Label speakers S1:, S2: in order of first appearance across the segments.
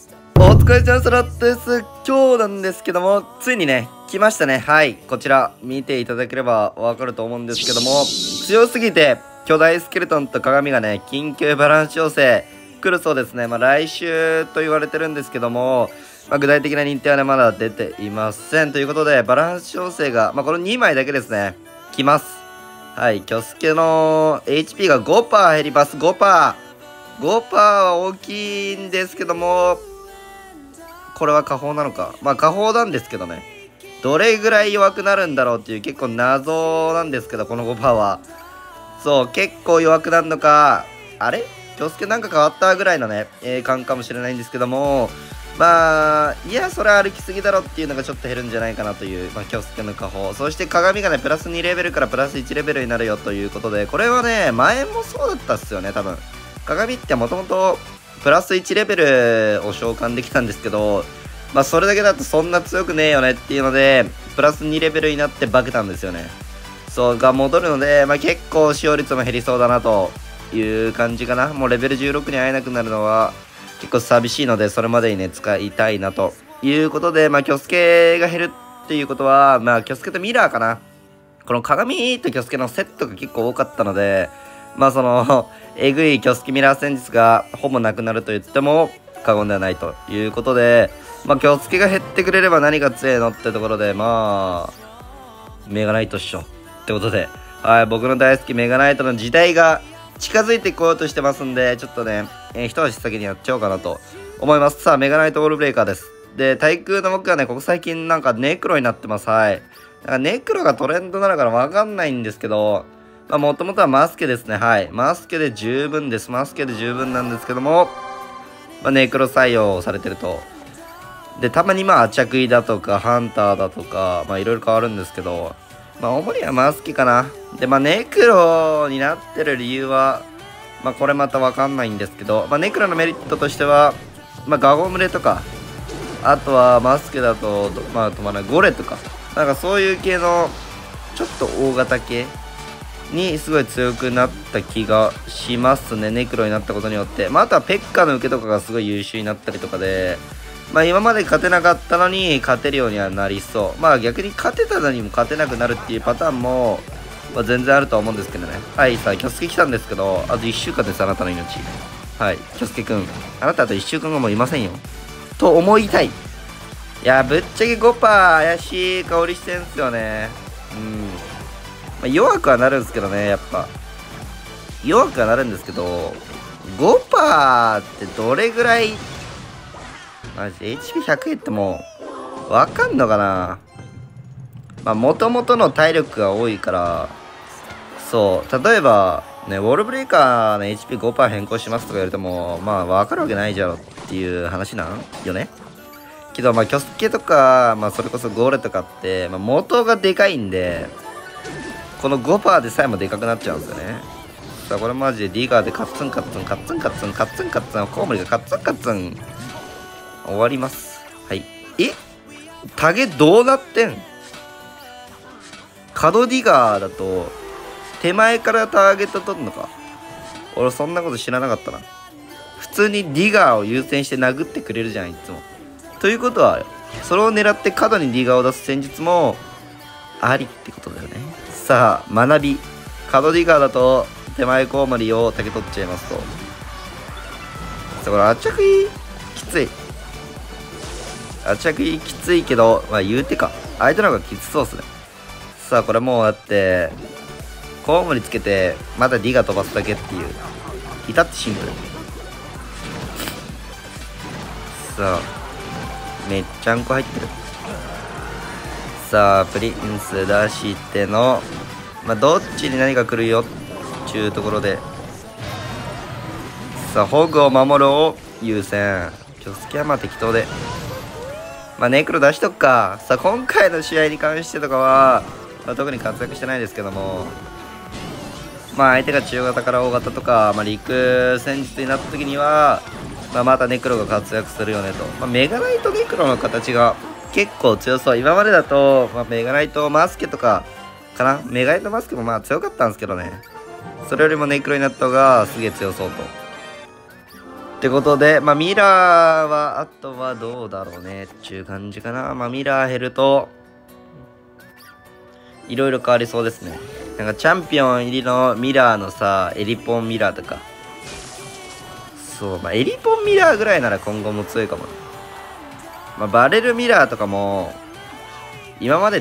S1: お疲れ様です。今日なんですけども、ついにね、来ましたね。はい。こちら、見ていただければわかると思うんですけども、強すぎて、巨大スケルトンと鏡がね、緊急バランス調整、来るそうですね。来週と言われてるんですけども、具体的な認定はね、まだ出ていません。ということで、バランス調整が、この2枚だけですね、来ます。はい。キョスケの HP が 5% 減ります。5%。5% は大きいんですけども、これは下方なのか。下方なんですけどね。どれぐらい弱くなるんだろうっていう結構謎なんですけど、この 5% は。そう、結構弱くなるのか、あれ京介なんか変わったぐらいのね、感かもしれないんですけども、いや、それ歩きすぎだろっていうのがちょっと減るんじゃないかなという、京介の下方。そして鏡がね、プラス2レベルからプラス1レベルになるよということで、これはね、前もそうだったっすよね、多分。鏡ってもともと、プラス1レベルを召喚できたんですけど、それだけだとそんな強くねえよねっていうので、プラス2レベルになって化けたんですよね。そうが戻るので、結構使用率も減りそうだなという感じかな。もうレベル16に会えなくなるのは結構寂しいので、それまでにね、使いたいなということで、キョスケが減るっていうことは、キョスケとミラーかな。この鏡とキョスケのセットが結構多かったので、その、えぐいキョスケミラー戦術がほぼなくなると言っても過言ではないということで、キョスケが減ってくれれば何が強いのってところで、メガナイトっしょ。ってことで、はい、僕の大好きメガナイトの時代が近づいてこようとしてますんで、ちょっとね、一足先にやっちゃおうかなと思います。さあ、メガナイトウォールブレイカーです。で、対空の僕はね、ここ最近なんかネクロになってます。はい。ネクロがトレンドなのからわかんないんですけど、もともとはマスケですね。はい。マスケで十分です。マスケで十分なんですけども、ネクロ採用されてると。で、たまにアチャクイだとか、ハンターだとか、いろいろ変わるんですけど、主にはマスケかな。で、ネクロになってる理由は、これまたわかんないんですけど、ネクロのメリットとしては、ガゴムレとか、あとはマスケだと、ゴレとか、なんかそういう系の、ちょっと大型系にすごい強くなった気がしますね。ネクロになったことによって。あとはペッカの受けとかがすごい優秀になったりとかで、今まで勝てなかったのに勝てるようにはなりそう。逆に勝てたのにも勝てなくなるっていうパターンも、全然あるとは思うんですけどね。はい、さあ、キョスケ来たんですけど、あと1週間です、あなたの命。はい、キョスケくん。あなたあと1週間後もいませんよ。と思いたい。いや、ぶっちゃけ 5% 怪しい香りしてんすよね。弱くはなるんですけどね、やっぱ。弱くはなるんですけど、5% ってどれぐらい、マジ HP100 減っても、わかんのかな。もともとの体力が多いから、そう、例えば、ね、ウォールブレイカーの HP5% 変更しますとか言われても、わかるわけないじゃろっていう話なんよね。けど、キョスケとか、それこそゴーレとかって、元がでかいんで、この 5% でさえもでかくなっちゃうんですよね。さあ、これマジでディガーでカッツンカッツン、カッツンカッツン、カッツンカッツン、コウモリがカッツンカッツン。終わります。はい。タゲどうなってん？角ディガーだと、手前からターゲット取るのか。俺そんなこと知らなかったな。普通にディガーを優先して殴ってくれるじゃん、いつも。ということは、それを狙って角にディガーを出す戦術も、ありってことだよね。さあ、学び。角ディガーだと、手前コウモリを竹取っちゃいますと。さあ、これ、圧着きつい。圧着きついけど、言うてか。相手の方がきつそうっすね。さあ、これもうだって、コウモリつけて、またディガー飛ばすだけっていう。至ってシンプル。さあ、めっちゃんこ入ってる。さあ、プリンス出しての、どっちに何が来るよっていうところで。さあ、ホグを守るを優先。キョスケは適当で。ネクロ出しとくか。さあ、今回の試合に関してとかは、特に活躍してないですけども、相手が中型から大型とか、陸戦術になった時には、またネクロが活躍するよねと。メガナイトネクロの形が結構強そう。今までだと、メガナイトマスケとかかな。メガナイトマスケも強かったんですけどね。それよりもネクロになった方がすげえ強そうと。 ってことで、まあ、ミラーは、あとはどうだろうね。っていう感じかな。まあ、ミラー減ると、いろいろ変わりそうですね。なんか、チャンピオン入りのミラーのさ、エリポンミラーとか。そう、まあ、エリポンミラーぐらいなら今後も強いかもね。まあ、バレルミラーとかも、今までって、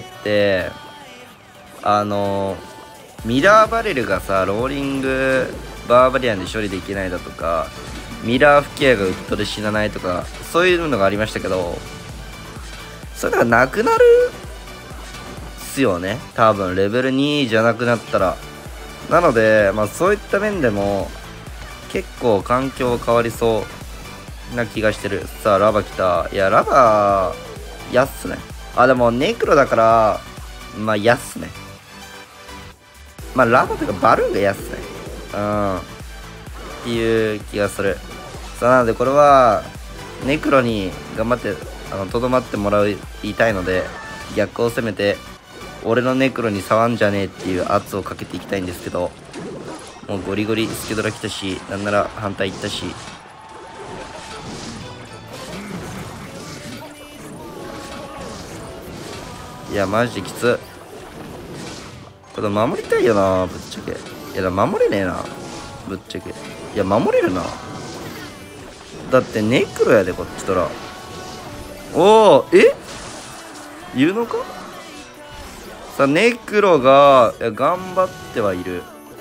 S1: ミラーバレルがさ、ローリングバーバリアンで処理できないだとか、ミラー吹き矢がウッドで死なないとか、そういうのがありましたけど、それがなくなるっすよね。多分、レベル2じゃなくなったら。なので、まあそういった面でも、結構環境変わりそうな気がしてる。さあ、ラバ来た。いや、ラバ、やっすね。あ、でも、ネクロだから、まあ、やっすね。まあ、ラバとかバルーンがやっすね。っていう気がする。さあ、なので、これは、ネクロに頑張って、とどまってもらいたいので、逆を攻めて、俺のネクロに触んじゃねえっていう圧をかけていきたいんですけど、もうゴリゴリスケドラ来たし、なんなら反対行ったし。いや、マジできつ。これ守りたいよな、ぶっちゃけ。いや、守れねえな、ぶっちゃけ。いや、守れるな。だってネクロやで、こっちとら。おお、言うのか。さあ、ネクロが、いや、頑張ってはいる。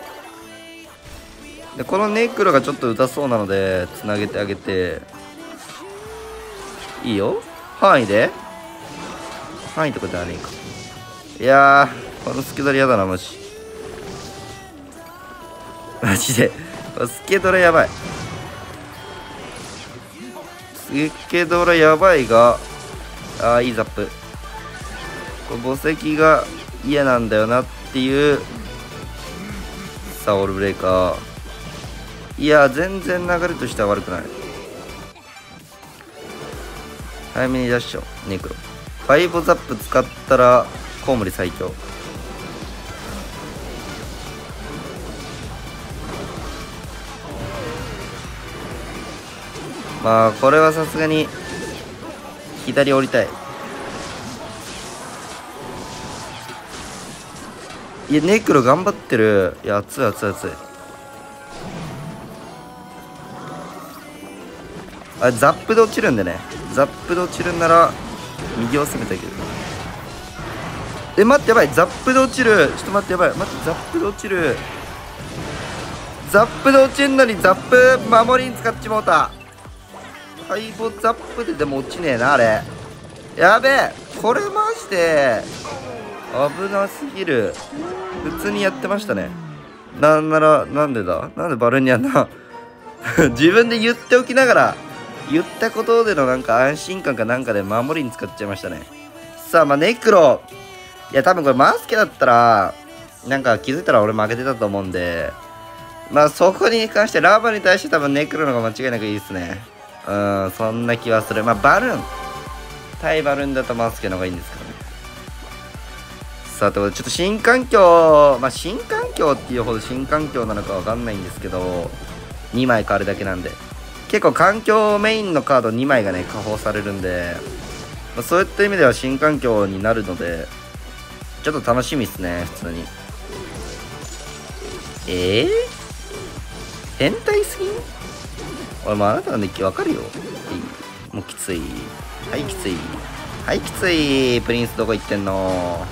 S1: で、このネクロがちょっと痛そうなので、つなげてあげて。いいよ。範囲で範囲とかじゃねえか。いやー、このスケドラやだな、マジ。マジで。スケドラやばい。スケドラやばいが、いいザップ。これ墓石が嫌なんだよなっていう。さあ、オールブレイカー。いや、全然流れとしては悪くない。早めに出しちゃおう、ネクロ。ファイボザップ使ったら、コウモリ最強。まあ、これはさすがに、左降りたい。いや、ネクロ頑張ってる。いや、熱い熱い熱い。あ、ザップで落ちるんでね。ザップで落ちるんなら、右を攻めてあげる。待って、やばい。ザップで落ちる。ちょっと待って、やばい。待って、ザップで落ちる。ザップで落ちるのに、ザップ守りに使っちまうた。ハイボザップででも落ちねえな、あれ。やべえ。これマジで、危なすぎる。普通にやってましたね。なんなら、なんでだ、なんでバルニャンな。自分で言っておきながら、言ったことでのなんか安心感かなんかで守りに使っちゃいましたね。さあ、まあ、ネクロ。いや、多分これマスケだったら、なんか気づいたら俺負けてたと思うんで、まあそこに関してラバに対して多分ネクロの方が間違いなくいいですね。そんな気はする。まあバルーン。対バルーンだとマスケの方がいいんですけどね。さあ、ということでちょっと新環境、まあ新環境っていうほど新環境なのかわかんないんですけど、2枚変わるだけなんで。結構環境メインのカード2枚がね、加工されるんで、まあ、そういった意味では新環境になるので、ちょっと楽しみっすね、普通に。変態すぎん？俺もうあなたのデッキわかるよ。もうきつい。はい、きつい。はい、きつい。プリンスどこ行ってんの？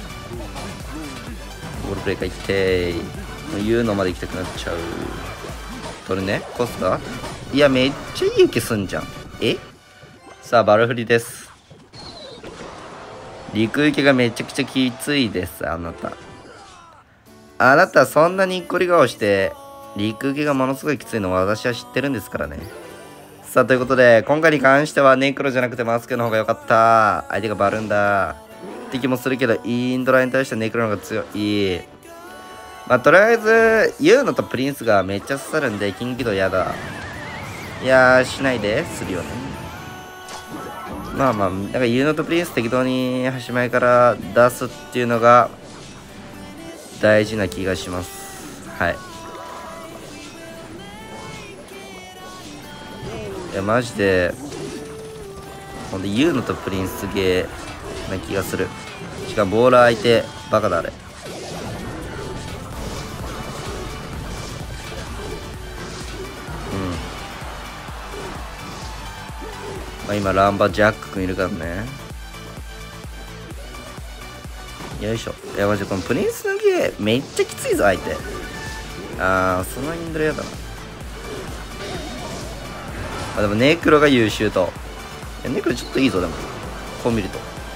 S1: ボールプレイカー行ってー。言うのまで行きたくなっちゃう。取るね。コスタ？いや、めっちゃいい受けすんじゃん。さあ、バルフリです。陸受けがめちゃくちゃきついです、あなた。あなた、そんなにっこり顔して、陸受けがものすごいきついのは私は知ってるんですからね。さあ、ということで、今回に関してはネクロじゃなくてマスクの方が良かった。相手がバルーンだ。って気もするけど、インドラに対してはネクロの方が強い。まあ、とりあえず、ユーノとプリンスがめっちゃ刺さるんで、金気度やだ。いやー、しないでするよね。まあまあ、だからユーノとプリンス適当に端前から出すっていうのが大事な気がします。はい。 いやマジでほんでユーノとプリンスゲーな気がする。しかもボーラー相手バカだあれ。まあ、今ランバジャック君いるからね。よいしょ。いやマジこのプリンスのゲーめっちゃきついぞ相手。そのインドルやだな。でもネクロが優秀と。ネクロちょっといいぞでもこう見ると。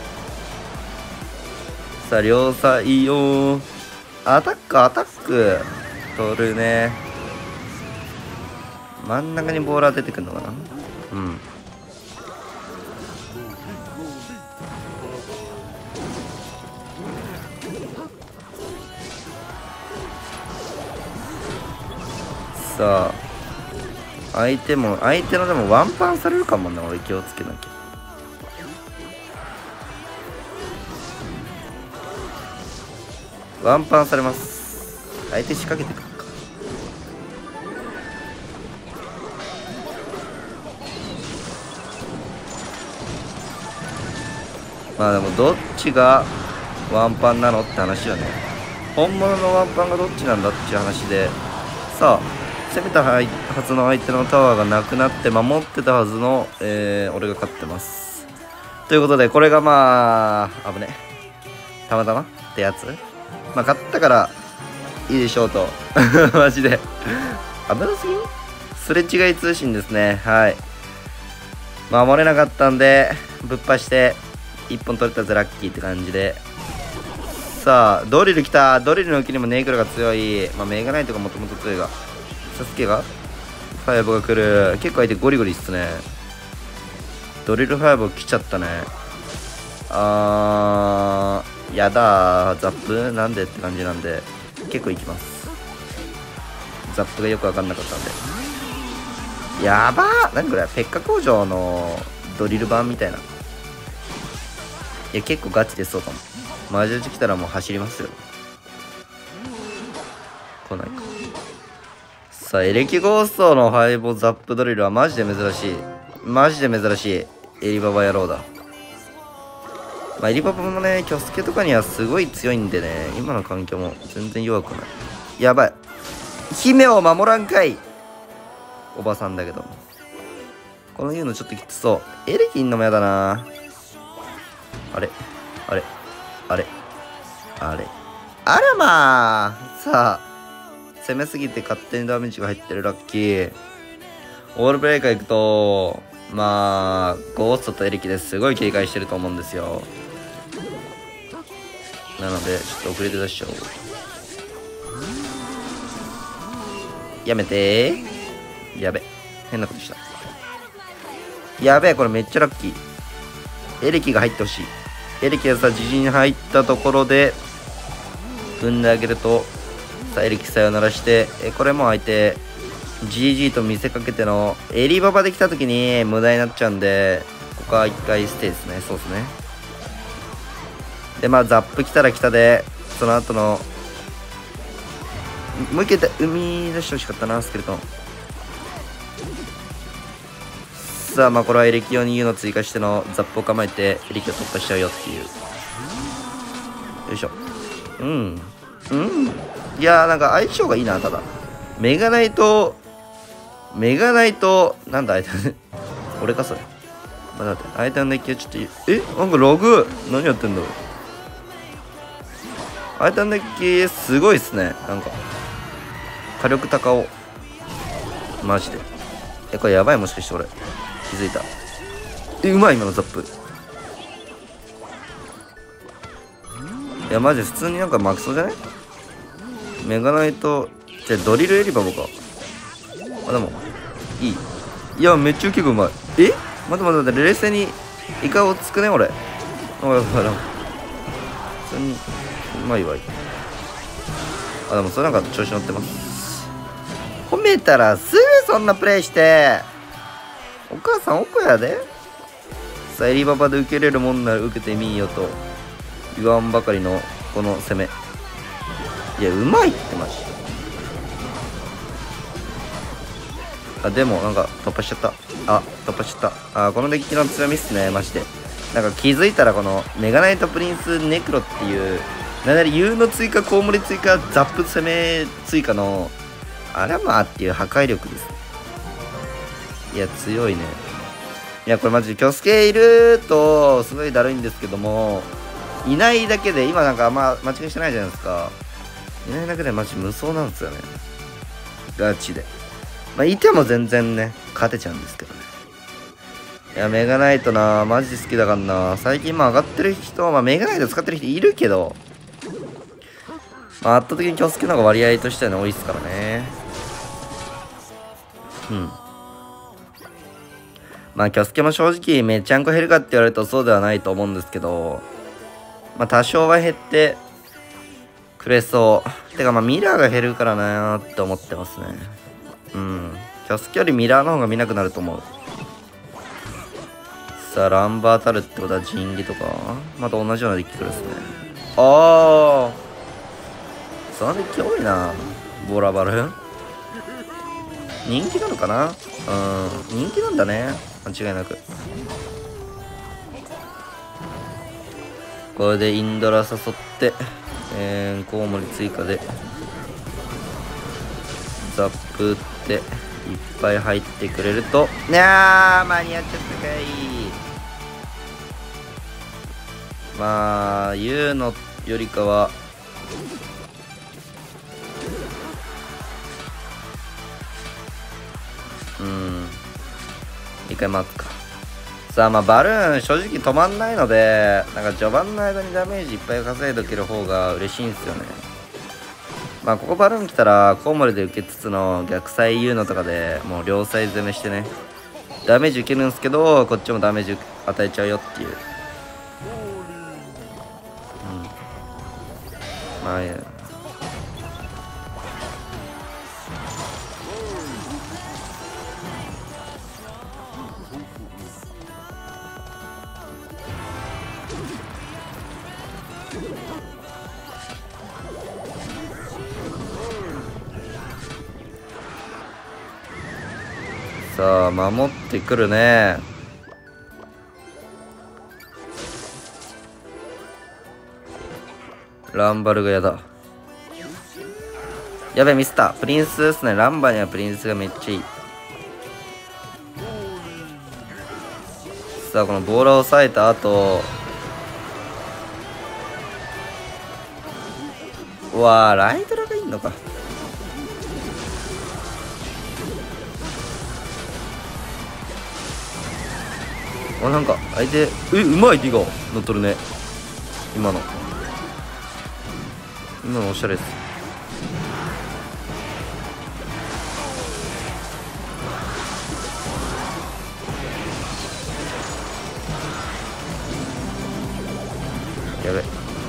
S1: さあ両サイよ。アタック取るね。真ん中にボーラー出てくるのかな。さあ相手のでもワンパンされるかもな。俺気をつけなきゃ。ワンパンされます。相手仕掛けてくるか。まあでもどっちがワンパンなのって話よね。本物のワンパンがどっちなんだっていう話で。さあ攻めたはずの相手のタワーがなくなって守ってたはずの、俺が勝ってます。ということでこれがまあ危ねたまたまってやつ。まあ勝ったからいいでしょうとマジで危なすぎん。すれ違い通信ですね。はい守れなかったんでぶっぱして1本取れたぜラッキーって感じで。さあドリル来た。ドリルのうちにもネイクロが強い。まあメガナイトがもともと強いがサスケがファイブが来る。結構相手ゴリゴリっすね。ドリルファイブ来ちゃったね。やだーザップなんでって感じなんで結構いきます。ザップがよく分かんなかったんで。やばー何これペッカ工場のドリル版みたいな。いや結構ガチでそうかも。マジで来たらもう走りますよ。来ないか。さあエレキゴーストのファイボザップドリルはマジで珍しい。マジで珍しいエリババ野郎だ。まあエリババもねキョスケとかにはすごい強いんでね。今の環境も全然弱くない。やばい姫を守らんかい。おばさんだけどこの言うのちょっときつそう。エレキいんのもやだな。あれあれあれあれあらまあ。さあ攻めすぎて勝手にダメージが入ってるラッキー。オールブレイカー行くとまあゴーストとエレキですごい警戒してると思うんですよ。なのでちょっと遅れて出しちゃおう。やめてー。やべ変なことした。やべえこれめっちゃラッキー。エレキが入ってほしい。エレキがさ自陣に入ったところで踏んであげるとさあエレキさよならして、これも相手 GG と見せかけてのエリババで来た時に無駄になっちゃうんでここは一回ステイですね。そうですね。でまあザップ来たら来たでその後のもう一回生み出してほしかったなスケルトン。さあまあこれはエレキ用に U の追加してのザップを構えてエレキを突破しちゃうよっていう。よいしょ。いやーなんか相性がいいな。ただメガナイトなんだ相手俺かそれ。まだ待って相手のデッキはちょっとなんかログ何やってんだろう。相手のデッキすごいっすね。なんか火力高をマジでこれやばい。もしかして俺気づいた。うまい今のザップ。いやマジ普通になんかマクソじゃね。メガナイトじゃドリルエリバボか。でもいい。いやめっちゃ結構うまい。待って冷静にイカをつくね俺。普通にうまいわい。でもそれなんか調子乗ってます。褒めたらすぐそんなプレイしてお母さんおこやで。さあエリババで受けれるもんなら受けてみーよと言わんばかりのこの攻め。いやうまいってマジ。 あ、でもなんか突破しちゃった。突破しちゃった。このデッキの強みっすね、マジで。なんか気づいたらこのメガナイトプリンスネクロっていう、なんなり U の追加、コウモリ追加、ザップ攻め追加のアラマーっていう破壊力です。いや、強いね。いや、これマジでキョスケいるとすごいだるいんですけども、いないだけで、今なんか間違いしてないじゃないですか。いないだけでマジ無双なんですよね。ガチで。いても全然ね、勝てちゃうんですけどね。いや、メガナイトな、マジで好きだからな。最近上がってる人、メガナイト使ってる人いるけど、圧倒的にキョスケの方が割合としてはね、多いっすからね。キョスケも正直めちゃんこ減るかって言われるとそうではないと思うんですけど、多少は減ってくれそう。てかミラーが減るからなーって思ってますね。キョスケよりミラーの方が見なくなると思う。さあ、ランバータルってことは人技とかまた同じようなデッキ来るですね。そのデッキ多いな。ボラバル人気なのかな。人気なんだね、間違いなく。これでインドラ誘ってコウモリ追加でザップ打っていっぱい入ってくれると、間に合っちゃったかい。言うのよりかは一回待つか。さあ、バルーン正直止まんないので、なんか序盤の間にダメージいっぱい稼いでおける方が嬉しいんですよね。ここバルーン来たらコウモリで受けつつの逆サイ言うのとかでもう両サイ攻めしてね、ダメージ受けるんですけど、こっちもダメージ与えちゃうよっていう。さあ、守ってくるね。ランバルがやだ。やべ、ミスった。プリンスですね。ランバにはプリンスがめっちゃいい。さあ、このボーラーを抑えた後、うわー、ライドラがいんのか。なんか相手うまいディガ乗っとるね。今のおしゃれです。やべ、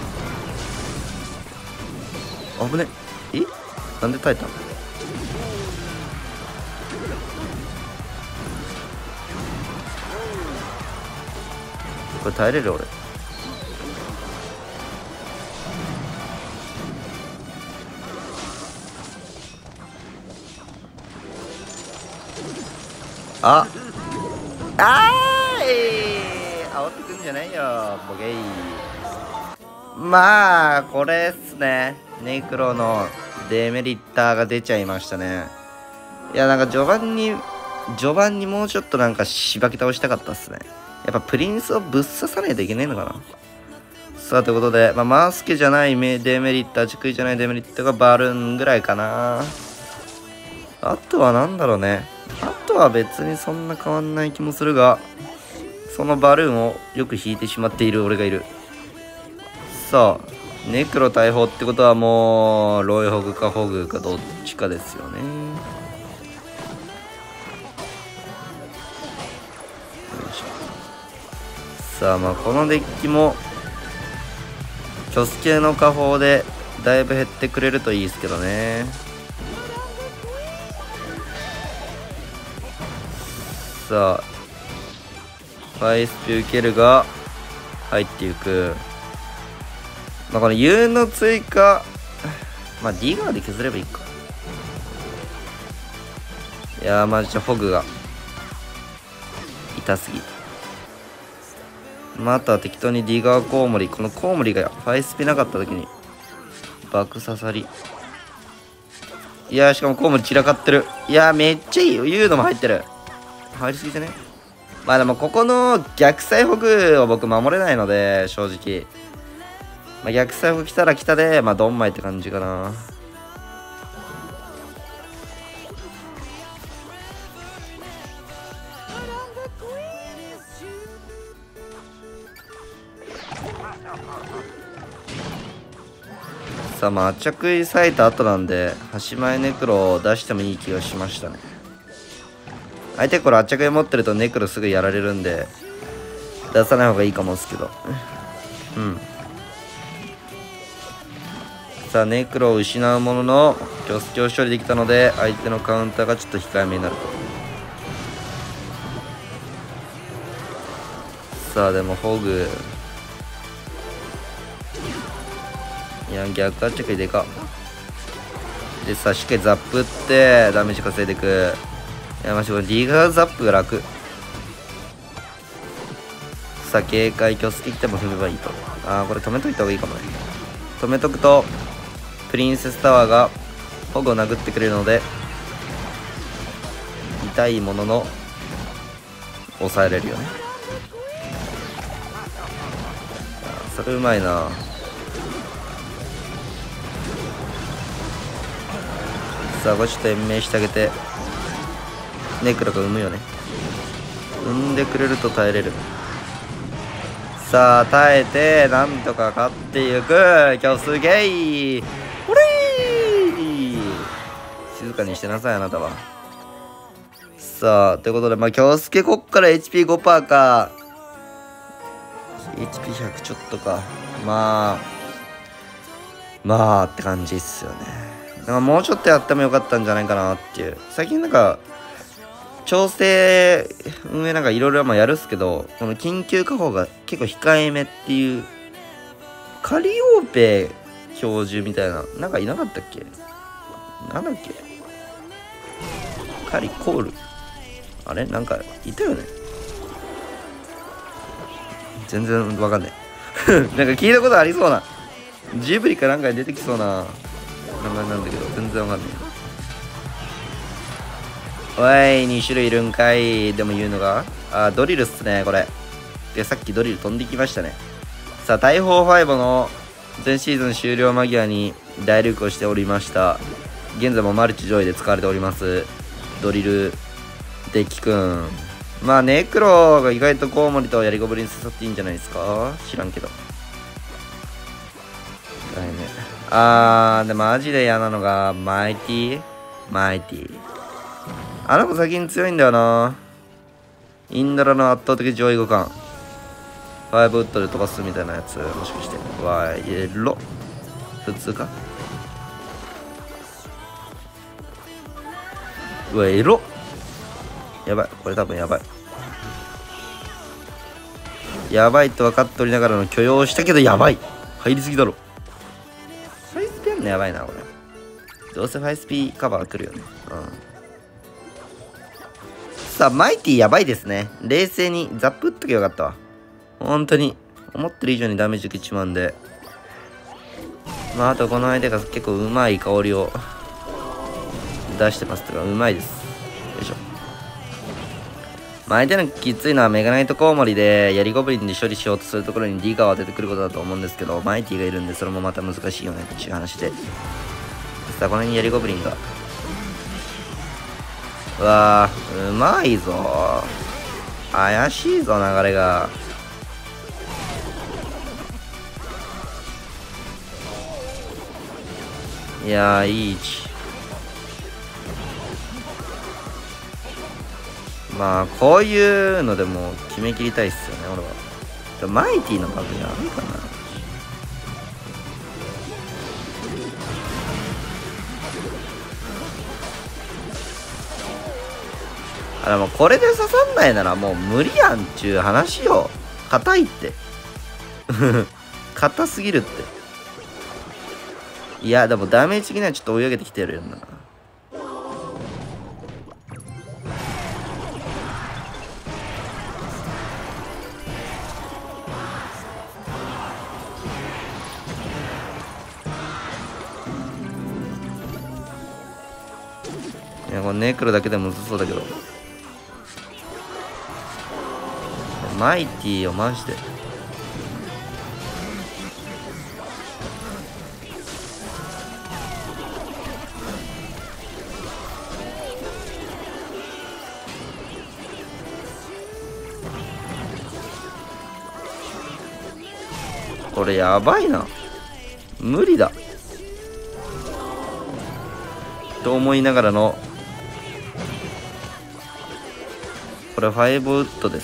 S1: 危ね。なんで耐えたの。これ耐えれる俺。煽ってくんじゃないよボケイ。これっすね。ネクロのデメリッターが出ちゃいましたね。いや、なんか序盤にもうちょっとなんかしばき倒したかったっすね。やっぱプリンスをぶっ刺さないといけないのかな。さあ、ということで、マースケじゃないデメリッター、竹井じゃないデメリッターがバルーンぐらいかな。あとはなんだろうね。あとは別にそんな変わんない気もするが、そのバルーンをよく引いてしまっている俺がいる。さあ、ネクロ大砲ってことはもう、ロイホグかホグかどっちかですよね。さあ、このデッキもキョス系の下砲でだいぶ減ってくれるといいですけどね。さあ、ファイスピ受けるが入っていく。この U の追加、ディガーで削ればいいか。 いやーマジでホグが痛すぎ。また適当にディガーコウモリ、このコウモリがファイスピなかった時に爆刺さり。いやーしかもコウモリ散らかってる。いやーめっちゃいいよ。ユードも入ってる。入りすぎてね。まあでもここの逆サイホグを僕守れないので正直、まあ、逆サイホグ来たら来たでまあドンマイって感じかな。さあまあ着衣割いた後なんで端前ネクロを出してもいい気がしましたね。相手これ着衣持ってるとネクロすぐやられるんで出さない方がいいかもですけど、うん。さあネクロを失うものの強スキを処理できたので相手のカウンターがちょっと控えめになると。さあでもホグ、いや逆着衣でかでさ、しっかりザップってダメージ稼いでいく。いやマジこれリーガーザップが楽。さあ警戒強スキ来ても踏めばいいと。あーこれ止めといた方がいいかもね。止めとくとプリンセスタワーがホグを殴ってくれるので痛いものの抑えれるよね。それうまいな。さあこれちょっと延命してあげてネクロが産むよね。産んでくれると耐えれる。さあ耐えてなんとか勝っていく。今日すげえほれー静かにしてなさいあなたは。さあということでまあ京介こっから HP5% か HP100 ちょっとかまあって感じっすよね。なんかもうちょっとやってもよかったんじゃないかなっていう。最近なんか調整運営なんかいろいろやるっすけど、この緊急下方が結構控えめっていう。カリオーペ標準みたいななんかいなかったっけ。なんだっけカリコールあれなんかいたよね。全然わかんないなんか聞いたことありそうなジブリかなんかに出てきそうな名前なんだけど全然わかんない。おい2種類いるんかい。でも言うのがドリルっすねこれ。でさっきドリル飛んできましたね。さあ大砲5の前シーズン終了間際に大流行しておりました。現在もマルチ上位で使われておりますドリルデッキくん。まあネクロが意外とコウモリとヤリゴブリに刺さっていいんじゃないですか。知らんけど。でもマジで嫌なのがマイティあの子最近強いんだよな。インドラの圧倒的上位互換5ウッドで飛ばすみたいなやつもしかして。普通か。エロやばいこれ多分やばいと分かっておりながらの許容したけどやばい入りすぎだろ。ファイスピやんのやばいなこれ。どうせファイスピカバー来るよね。さあマイティやばいですね。冷静にザップ打っとけばよかったわ。本当に思ってる以上にダメージ受けちまうんで。まああとこの相手が結構うまい香りを出してますとかうまいです。よいしょ。まあ相手のきついのはメガナイトコウモリでヤリゴブリンで処理しようとするところにディガーは出てくることだと思うんですけど、マイティがいるんでそれもまた難しいよねっていう話で。さあこの辺にヤリゴブリンがうわーうまいぞ。怪しいぞ流れが。いやーいい位置。まあこういうのでも決め切りたいっすよね俺は。マイティのバグやるかな。でもこれで刺さんないならもう無理やんちゅう話よ。硬いって硬すぎるって。いやでもダメージ的にはちょっと追い上げてきてるよな。 や、これネクロだけでもむずそうだけど。マイティよ、マジで。これやばいな。無理だ。と思いながらの、これ5ウッドです。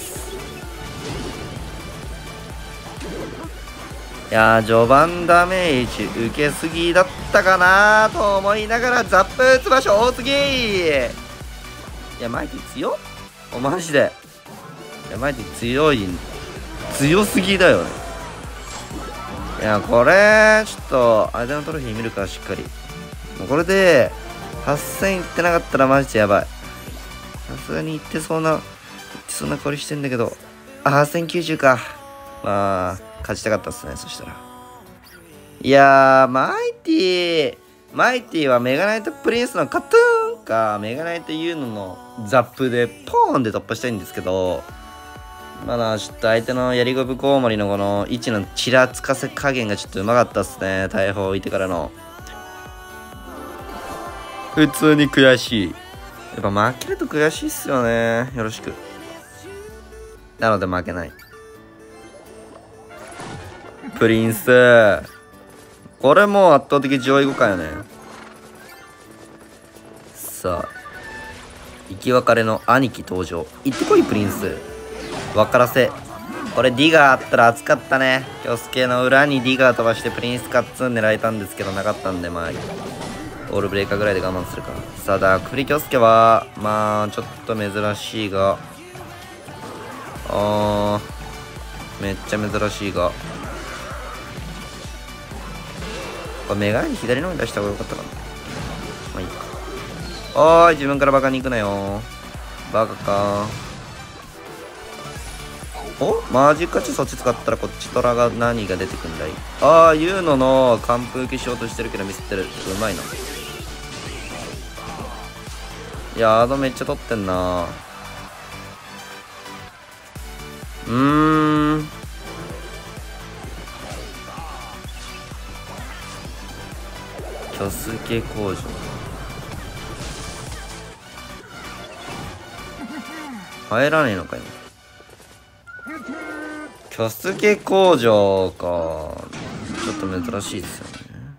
S1: いやー、序盤ダメージ受けすぎだったかなと思いながら、ザップ打つ場所多すぎー。いや、マイティ強っ、マジで。いや、マイティ強すぎだよね。いや、これちょっと間のトロフィー見るか、しっかり。もうこれで8000いってなかったらマジでやばい。さすがにいってそうな香りしてんだけど。あ、8090か。まあ勝ちたかったっすね、そしたら。いやー、マイティはメガナイトプリンスのカトゥーンか、メガナイトユーノのザップでポーンで突破したいんですけど、まだちょっと相手のやりゴブコウモリのこの位置のちらつかせ加減がちょっとうまかったっすね。大砲置いてからの。普通に悔しい。やっぱ負けると悔しいっすよね。よろしく。なので負けない。プリンス。これもう圧倒的上位互換よね。さあ。生き別れの兄貴登場。行ってこい、プリンス。分からせ。これディガーあったら熱かったね。キョスケの裏にディガー飛ばしてプリンスカッツン狙えたんですけどなかったんで、まあオールブレーカーぐらいで我慢するか。さあ、ダークフリキョスケはまあちょっと珍しいが、めっちゃ珍しいが、これメガネ左の方に出した方がよかったかな。まあいいか。おーい、自分からバカに行くなよ。バカか。お、マジかちそっち使ったらこっちトラが何が出てくんだい。ああ、ユーノの完封受けしようとしてるけどミスってる。うまいな。いや、アドめっちゃ取ってんな。キョスケ工場。入らねえのかよ。キョスケ工場か。ちょっと珍しいですよね。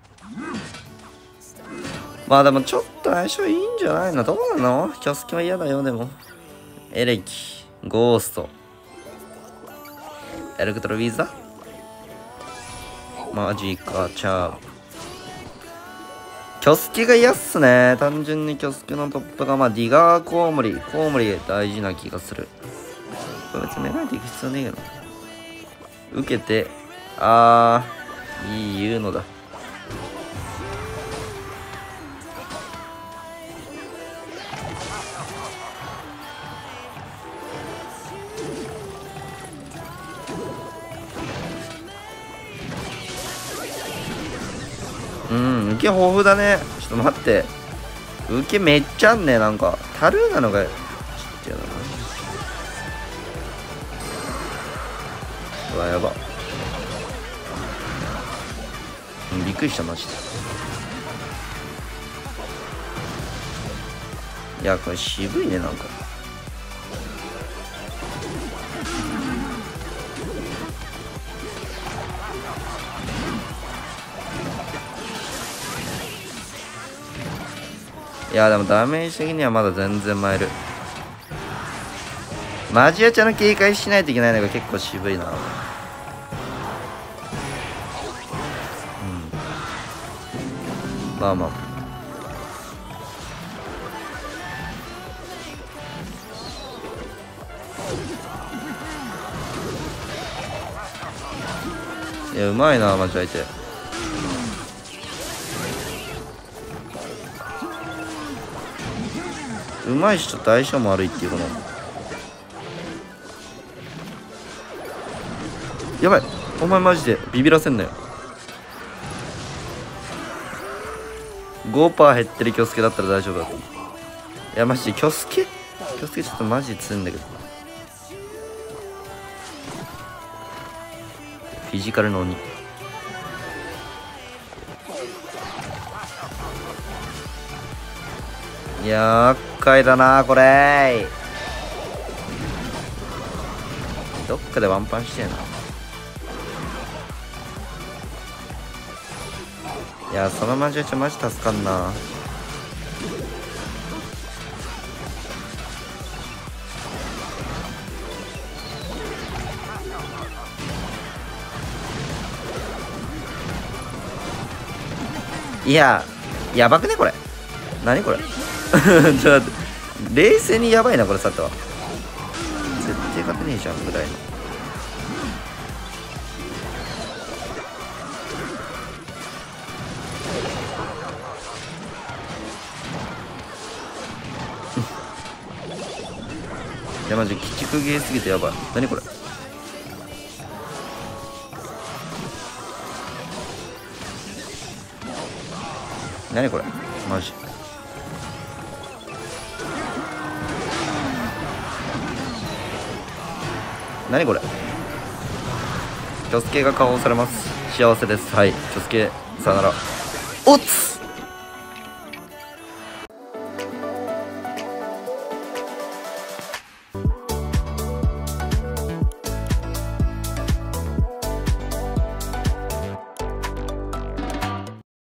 S1: まあでもちょっと相性いいんじゃないの。どうなの。キョスケは嫌だよ。でもエレキ、ゴースト、エレクトロウィザ、マジかチャー。キョスケが嫌っすね。単純にキョスケのトップがまあディガーコウモリ大事な気がする。これ別にメガネていく必要ねえよな。受けて、いい言うのだ。受け豊富だね。ちょっと待って。受けめっちゃあんね。なんか、タルーなのが、ちっちゃいな。うわ、やば。びっくりした、マジで。いや、これ渋いね、なんか。いや、でもダメージ的にはまだ全然マイル。マジアチャの警戒しないといけないのが結構渋いな。まあまあ。いや、うまいな、マジ相手。うまいし、ちょっと相性も悪いっていうこの。やばい、お前マジでビビらせんなよ。5% 減ってるキョスケだったら大丈夫だと思う。 いやマジでキョスケちょっとマジ強いんだけど。フィジカルの鬼。厄介だなこれ。どっかでワンパンしてえな。いやそのマジ打ちマジ助かんな。いややばくねこれ。何これちょっと待って、冷静にやばいなこれ。さては絶対勝てねえじゃんぐらいの。いやマジ鬼畜ゲーすぎてやばい。何これ。何これマジ。何これ。キョスケが加工されます。幸せです。はいキョスケさよなら。おっつ